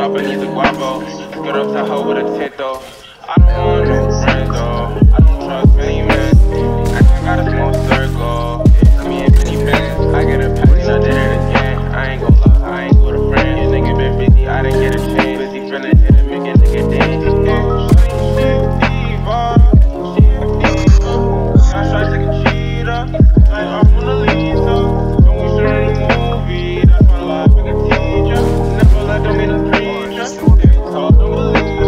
dropping these guapo. Get up to hoe with a tit though. I don't want no friends though. I don't trust famous. I got a small circle. It's me and 50 fans. I get a pass and I did it again. I ain't gon' lie, I ain't with a friend. This nigga been 50, I didn't get a chance. Busy finna hit it, make a nigga dance. I try to take a cheetah. Like I'm from the Lisa. When we started a movie, that's my life like a teacher. Never let them be the preacher. If you talk, don't believe it.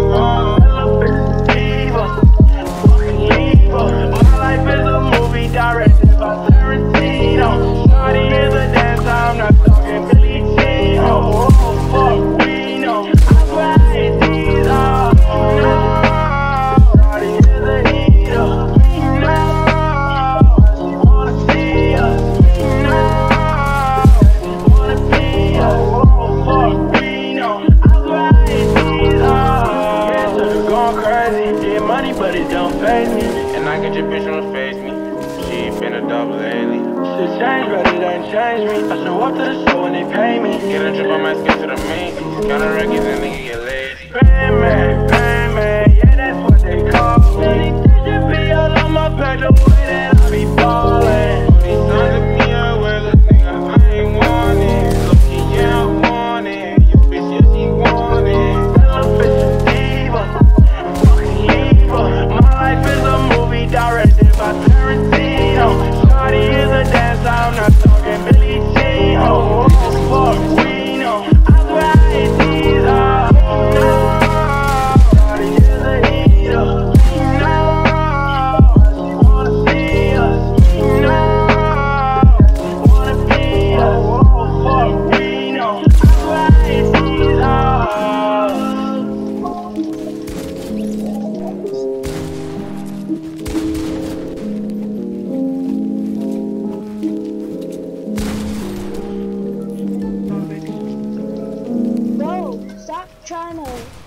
My life is a movie directed by Tarantino. Shawty is a dancer, I'm not talking Billie Jean. Oh, fuck, we know. I swear I hate these all. Shawty is a heater. We know. She wanna see us. We know. She wanna be us. Oh, fuck, we know. I swear I hate these all. Yeah, so you're going crazy. Get money, but it don't faze me. And I get your bitch on face me. She been a double lately. Shit change, but it ain't change me. I show up to the show when they pay me. Get a drip on my skin to the main. Counter records and nigga get lazy. Payment, yeah, that's what they call me. This should be all on my page, the way that I be ballin'. These sons of me, I wear the nigga, I ain't want it. Look, yeah, I want it. Your bitch, yeah, she want it. That little bitch a diva, fucking diva. My life is a movie directed by Tarantino. Shawty is a dancer, I'm not talking Billie Jean. Oh, fuck, we know. I swear I hate these all. Shawty is a heater. We know. She wanna see us. We know. She wanna be us. Oh, fuck, we know. I swear I hate these all. Bro, stop trying to